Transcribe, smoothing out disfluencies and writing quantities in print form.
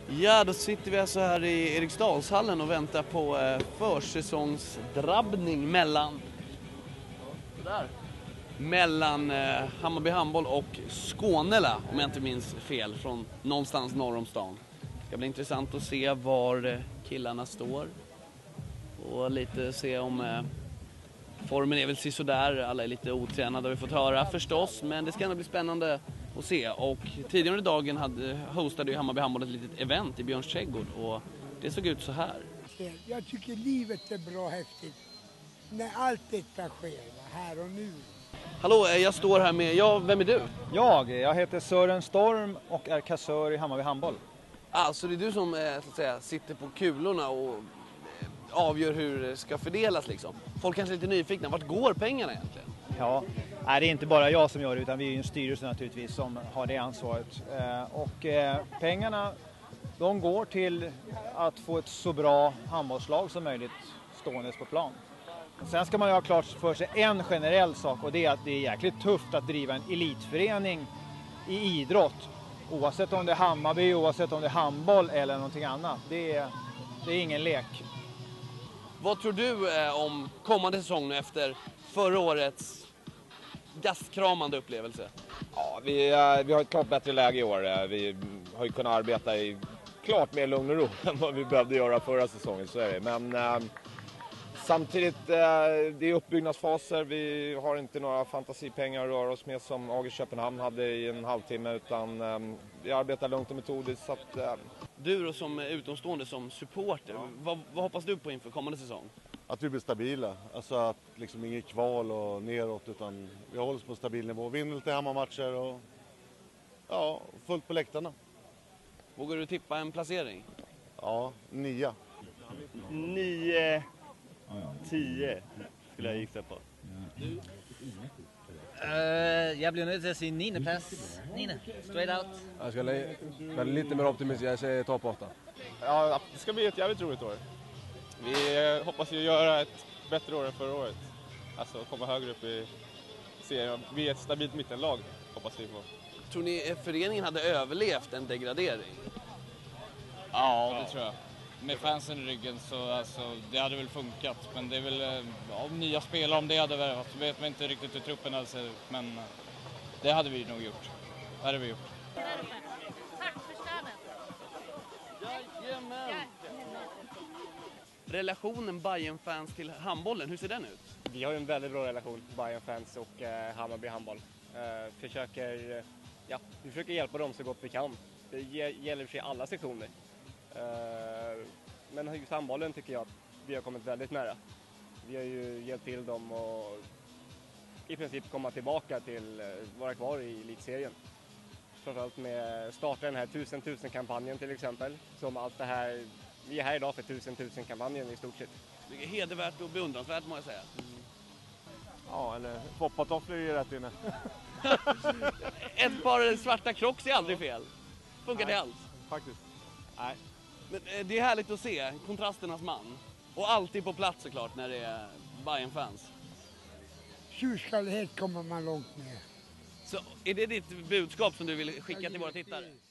Ja, då sitter vi alltså här i Eriksdalshallen och väntar på försäsongsdrabbning mellan Hammarby Handboll och Skånela, om jag inte minns fel, från någonstans norr om stan. Det ska bli intressant att se var killarna står och lite se om formen är väl sådär. Alla är lite otränade, har vi fått höra förstås, men det ska ändå bli spännande att se. Och tidigare under dagen hostade ju Hammarby Handboll ett litet event i Björns trädgård och det såg ut så här. Jag tycker livet är bra häftigt när allt detta sker här och nu. Hallå, jag står här med, vem är du? Jag heter Sören Storm och är kassör i Hammarby Handboll. Alltså det är du som så att säga, sitter på kulorna och avgör hur det ska fördelas liksom. Folk kanske är lite nyfikna, vart går pengarna egentligen? Ja, det är inte bara jag som gör det utan vi är ju en styrelse naturligtvis som har det ansvaret. Pengarna de går till att få ett så bra handbollslag som möjligt ståendes på plan. Sen ska man ju ha klart för sig en generell sak och det är att det är jäkligt tufft att driva en elitförening i idrott. Oavsett om det är Hammarby, oavsett om det är handboll eller någonting annat. Det är ingen lek. Vad tror du om kommande säsong efter förra årets gastkramande upplevelse? Ja, vi har ett klart bättre läge i år. Vi har ju kunnat arbeta i klart mer lugn och ro än vad vi behövde göra förra säsongen, så är det. Men samtidigt, det är uppbyggnadsfaser. Vi har inte några fantasipengar att röra oss med som AG Köpenhamn hade i en halvtimme, utan vi arbetar lugnt och metodiskt. Så att, Du då som utomstående som supporter, vad hoppas du på inför kommande säsong? Att vi blir stabila, alltså att liksom inget kval och neråt, utan vi håller oss på stabil nivå. Vinner lite hemmamatcher och ja, fullt på läktarna. Vågar du tippa en placering? Ja, 9. 9, 10 skulle jag gissa på. Jeg bliver nødt til at sige 9. plads. 9. Straight out. Jag ska vara lite mer optimistisk. Jag säger topp 8. Ja, det ska bli ett jävligt roligt år. Vi hoppas ju göra ett bättre år än förra året. Alltså komma högre upp i serien. Vi är ett stabilt mittenlag, hoppas vi på. Tror ni föreningen hade överlevt en degradering? Ja, det tror jag. Med fansen i ryggen så alltså, det hade väl funkat. Men det är väl nya spelare om det hade värvat. Så vet man inte riktigt hur truppen hade sett ut. Men det hade vi nog gjort. Det hade vi gjort. Tack för stödet. Jajamän! Relationen Bayern-fans till handbollen, hur ser den ut? Vi har ju en väldigt bra relation, Bayern-fans och Hammarby handboll. Vi försöker hjälpa dem så gott vi kan. Det gäller för alla sektioner. Men just handbollen tycker jag att vi har kommit väldigt nära. Vi har ju hjälpt till dem och i princip komma tillbaka till vara kvar i elitserien. Framförallt med starta den här 1000-1000-kampanjen till exempel. Som allt det här, vi är här idag för 1000-1000-kampanjen i stort sett. Det är hedervärt och beundransvärt må jag säga. Ja, eller foppatofflor är ju rätt inne. Ett par svarta Crocs är aldrig fel. Funkar det alls? Faktiskt. Nej. Men det är härligt att se kontrasternas man. Och alltid på plats såklart när det är Bayern-fans. Tjurskallighet kommer man långt med. Så är det ditt budskap som du vill skicka till våra tittare?